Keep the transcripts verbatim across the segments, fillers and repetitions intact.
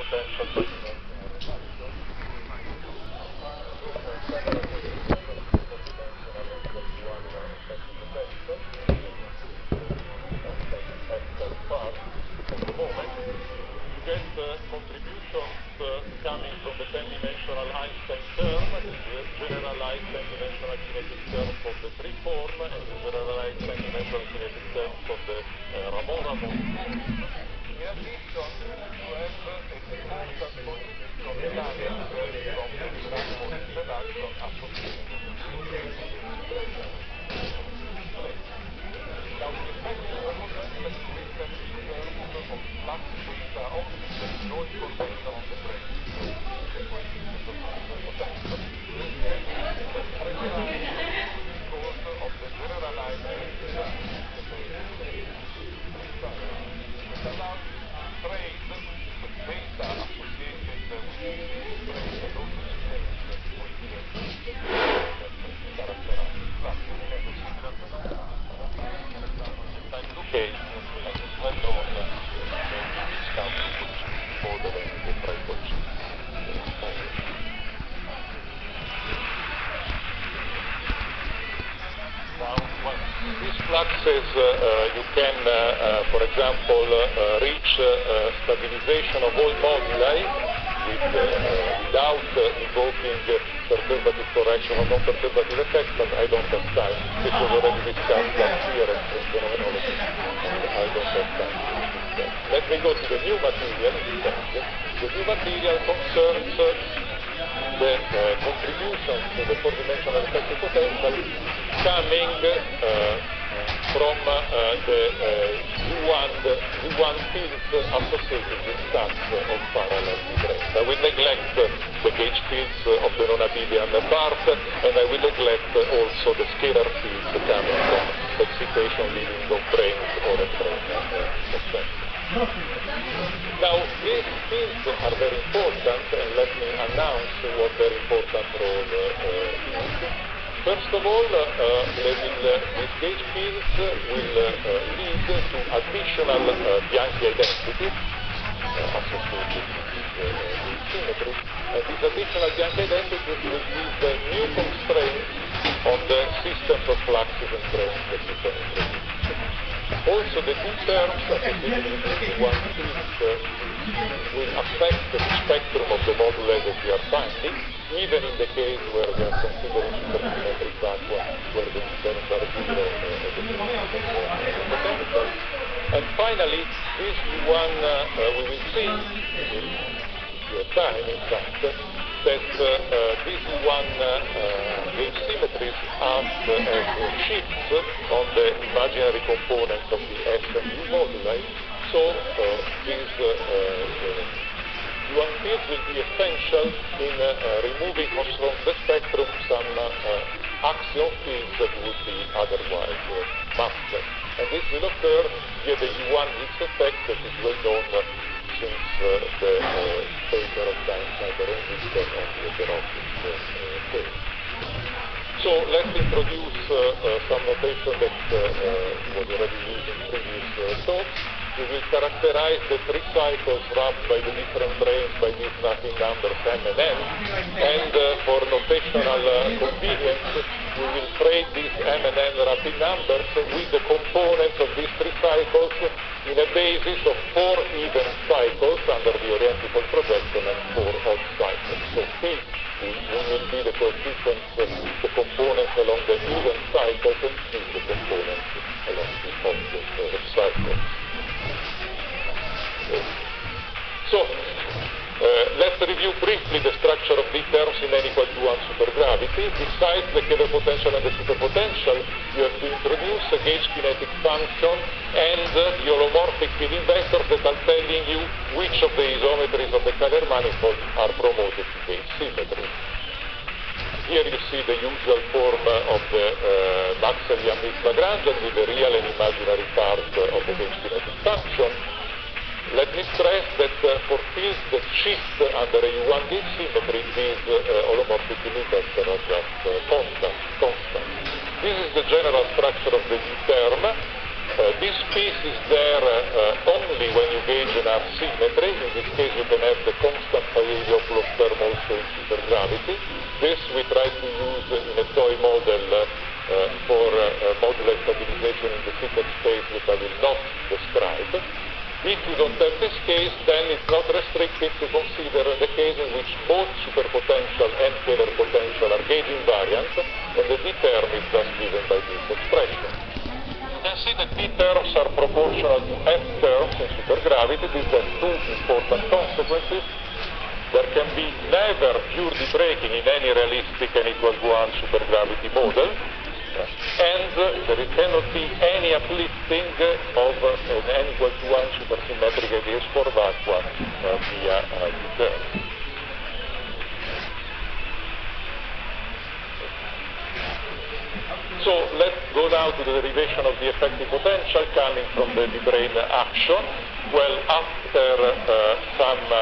potential by contributions uh, coming from the ten-dimensional Einstein term, the generalized ten-dimensional kinetic term for the free-form, and the generalized ten-dimensional kinetic term for the uh, Ramon-Ramon. In addition, you have uh, a important contribution coming from the Ramon interaction associated with the Now, the effect of the terms of flux data optics, no information on the brain, the coefficient of the potential, because of the generalized that allows you to trade the data associated with this brain and also change with the characterized flux. And similar to time two as well known Now, well, these fluxes, uh, uh, you can, uh, uh, for example, uh, reach uh, stabilization of all moduli with, uh, without uh, invoking uh, perturbative correction or non-perturbative effects, but I don't have time. This was already discussed last year in phenomenology, and I don't have time to discuss. Let me go to the new material instead. The new material concerns uh, the uh, contribution to the four-dimensional effective potential coming uh, from uh, the uh, U one, the U one fields associated with stacks of parallel vibrations. I will neglect uh, the gauge fields uh, of the non-abelian part, and I will neglect uh, also the scalar fields coming from excitation leading of brains or a brain uh, effect. Now, these fields are very important, and let me announce what their important role uh, is. First of all, uh, they will, uh, these gauge fields will uh, lead to additional uh, Bianchi identities uh, associated with uh, the symmetry, and these additional Bianchi identities will give uh, new constraints on the systems of fluxes and brains that you can introduce. Also, the two terms associated with the one fields uh, will affect the spectrum of the moduli that we are finding, even in the case where we are considering supersymmetric vacuum, where the terms are zero uh, at the potential. And finally, this one uh, uh, we will see, in your time in fact, that uh, uh, this one uh, uh, gauge symmetries act uh, as uh, shifts on the imaginary components of the S and U moduli, so uh, these uh, uh, U one fields will be essential in uh, uh, removing from the spectrum some uh, uh, axion fields that would be otherwise uh, maskless. And this will occur via the U one Higgs effect that is well known uh, since uh, the uh, paper of Dine-Snyder and Witten on the heterogeneous uh, case. So let's introduce uh, uh, some notation that uh, uh, was already used in previous uh, talks. We will characterize the three cycles wrapped by the different brains by these nothing numbers M and N, and uh, for notational uh, convenience, we will trade these M and N wrapping numbers with the components of these three cycles in a basis of four even cycles under the orientable projection and four odd cycles. So P will be the coefficients, uh, the components along the even cycles, and Q the components along the odd uh, cycles. So, uh, let's review briefly the structure of the terms in n equal to one supergravity. Besides the Kähler potential and the superpotential, you have to introduce a gauge kinetic function and uh, the holomorphic Filling vectors that are telling you which of the isometries of the Kähler manifold are promoted to gauge symmetry. Here you see the usual form uh, of the uh, Maxwellian-Mix Lagrangian with the real and imaginary part uh, of the gauge kinetic function. Let me stress that uh, for fields that shift under a U one gauge symmetry, these uh, holomorphic Filling vectors are just uh, constant, constant. This is the general structure of the new term. Uh, this piece is there uh, only when you gauge an arc symmetry. In this case, you can have the constant Paveliopoulos term also in supergravity. This we try to use in a toy model uh, uh, for uh, modular stabilization in the secret space that I will not describe. If you don't have this case, then it's not restricted to consider the case in which both superpotential and scalar potential are gauge invariant, and the D term is thus given by this expression. You can see that D terms are proportional to F terms in supergravity. These have two important consequences. There can be never pure de-breaking in any realistic n equals one supergravity model, and uh, there cannot be any uplifting of uh, an n equals to one supersymmetric ideas for vacua uh, via uh, D terms. So let's go now to the derivation of the effective potential coming from the de-Bruijn action. Well, after uh, some uh,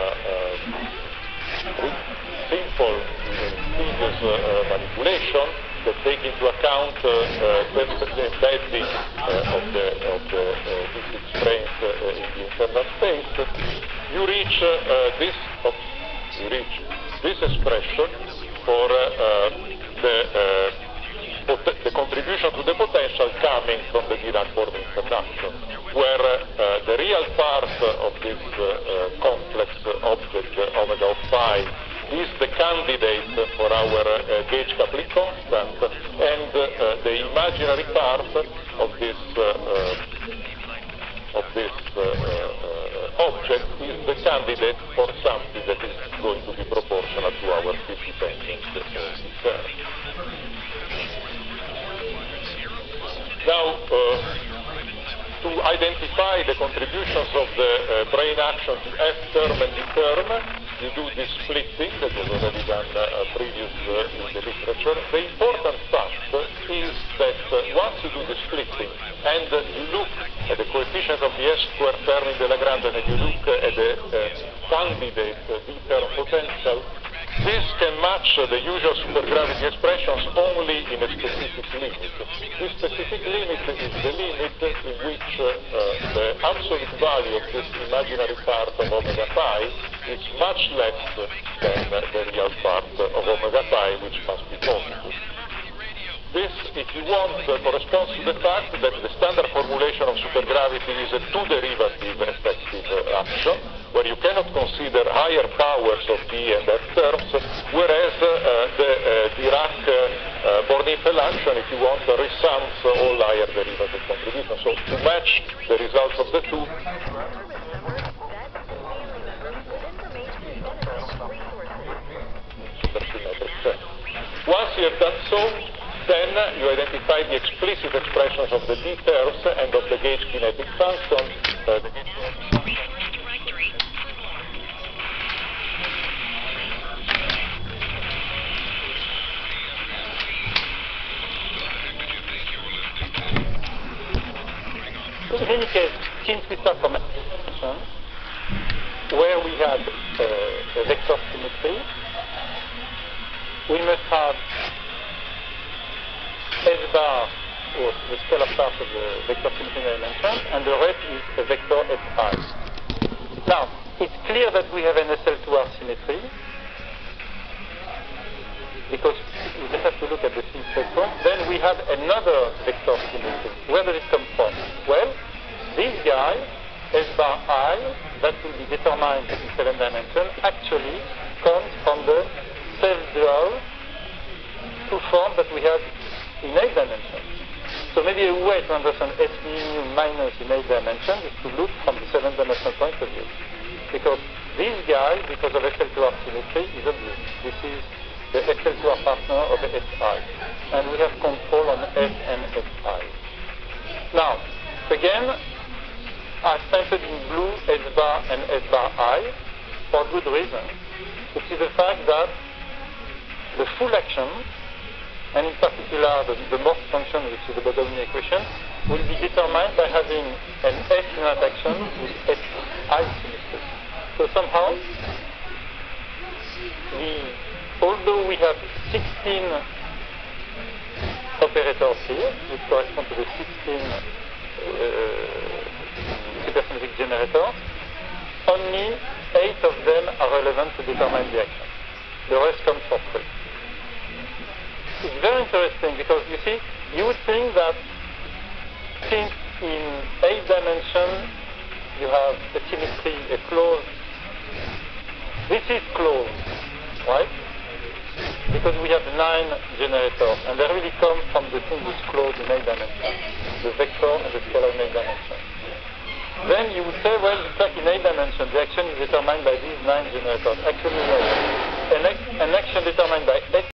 uh, simple, tedious uh, manipulation that take into account uh, uh, the, the embedding uh, of the, of the uh, physics brains uh, in the internal space, you reach uh, this uh, you reach this expression for uh, uh, the uh, the contribution to the potential coming from the Dirac-Born interaction, where uh, the real part of this uh, uh, complex object, uh, omega of phi, is the candidate for our uh, gauge coupling constant, and uh, the imaginary part of this uh, uh, of this uh, uh, object is the candidate for something that is going to be proportional to our field-dependent term. Now, uh, to identify the contributions of the uh, brain action to F term and D term, you do this splitting that was already done uh, previous uh, in the literature. The important fact is that uh, once you do the splitting and uh, you look at the coefficient of the S square term in the Lagrange and you look at the uh, candidate uh, D term potential, this can match uh, the usual supergravity expressions only in a specific limit. This specific limit is the limit in which uh, uh, the absolute value of this imaginary part of omega pi is much less than uh, the real part of omega pi, which must be positive. This, if you want, uh, corresponds to the fact that the standard formulation of supergravity is a two-derivative effective uh, action, where you cannot consider higher powers of D and F terms, whereas uh, the uh, Dirac-Born-Infeld uh, action, if you want, uh, resums uh, all higher derivative contributions. So to match the results of the two, once you have done so, then you identify the explicit expressions of the D terms and of the gauge kinetic function. Uh, the gauge In any case, since we start from a function where we had uh, a vector symmetry, we must have S bar, or the scalar part of the vector symmetry I mentioned, and the rest is a vector S I. Now, it's clear that we have an S L two R symmetry, because we just have to look at the field spectrum. Then we have another vector symmetry. Where does it come from? Well, this guy, S bar I, that will be determined in seven dimensions, actually comes from the self-dual two forms that we have in eight dimensions. So maybe a way to understand S mu minus in eight dimensions is to look from the seven dimensional point of view. Because this guy, because of S L two R symmetry, is obvious. This is the S L two R partner of the S I. And we have control on S and S I. Now, again, I've painted in blue S bar and S bar I for good reason, which is the fact that the full action, and in particular the, the Morse function, which is the Bogomolny equation, will be determined by having an S unit action with S I symmetry. So somehow, we, although we have sixteen operators here, which correspond to the sixteen supersymmetric generators, only eight of them are relevant to determine the action. The rest comes for free. It's very interesting because, you see, you would think that since in eight dimensions you have a symmetry, a closed, this is closed, right? Because we have nine generators, and they really come from the thing that's closed in eight dimensions, the vector and the scalar in eight dimensions. Then you would say, well, it's like in eight dimensions, the action is determined by these nine generators. Actually, no. An, an action determined by eight